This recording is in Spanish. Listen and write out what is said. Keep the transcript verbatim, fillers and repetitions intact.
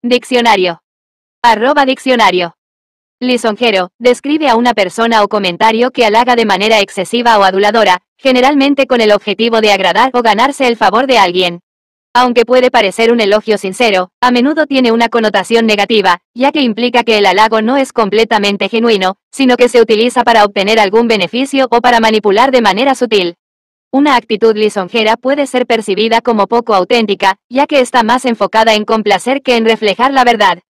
Diccionario. Arroba diccionario. Lisonjero, describe a una persona o comentario que halaga de manera excesiva o aduladora, generalmente con el objetivo de agradar o ganarse el favor de alguien. Aunque puede parecer un elogio sincero, a menudo tiene una connotación negativa, ya que implica que el halago no es completamente genuino, sino que se utiliza para obtener algún beneficio o para manipular de manera sutil. Una actitud lisonjera puede ser percibida como poco auténtica, ya que está más enfocada en complacer que en reflejar la verdad.